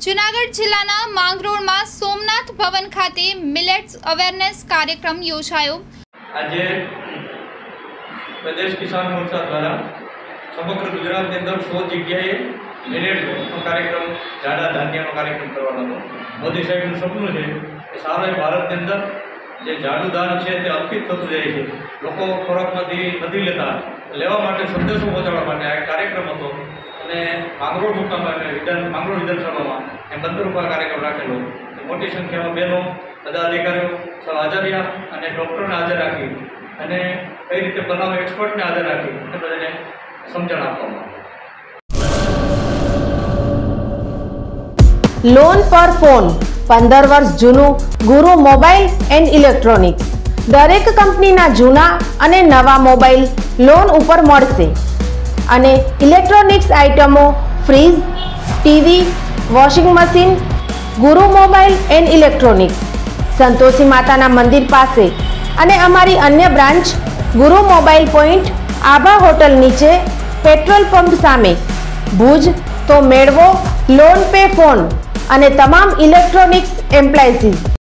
જૂનાગઢ જિલ્લાના માંગરોળમાં સોમનાથ ભવન ખાતે millets awareness કાર્યક્રમ યોજાયો। આજે પ્રદેશ કિસાન મોરચા દ્વારા સમગ્ર ગુજરાતની અંદર 100 જગ્યાએ મિલેટનો કાર્યક્રમ જાડા ધાન્યનો કાર્યક્રમ કરવાનો હતો। મોદી સાહેબનું સપનું છે કે સારા ભારતની અંદર જે જાડું ધાન છે તે અર્પિત થતું જાય છે, લોકો ખોરાકમાંથી નથી લેતા, લેવા માટે સંદેશો પહોંચાડવા માટે આ કાર્યક્રમ હતો। અને માંગરોળ મુકામે માંગરોળ વિધાનસભામાં એ 15 રૂપિયા કાર્યક્રમ રાખેલો। મોટી સંખ્યામાં બહેનો, બધા અધિકારીઓ, આચાર્ય અને ડૉક્ટરને હાજર રાખી અને કઈ રીતે બનાવવા એક્સપર્ટને હાજર રાખી એ બધાને સમજણ આપવામાં। લોન પર ફોન 15 વર્ષ જૂનું ગુરુ મોબાઈલ એન્ડ ઇલેક્ટ્રોનિક્સ। દરેક કંપનીના જૂના અને નવા મોબાઈલ લોન ઉપર મળશે અને ઇલેક્ટ્રોનિક્સ આઇટમો fridge, TV, washing machine. Guru mobile and electronics Santoshi માતાના મંદિર પાસે અને અમારી અન્ય branch Guru mobile point Abha hotel નીચે પેટ્રોલ પંપ સામે ભુજ। તો મેળવો લોન પે ફોન અને તમામ ઇલેક્ટ્રોનિક્સ એપ્લાયન્સીસ।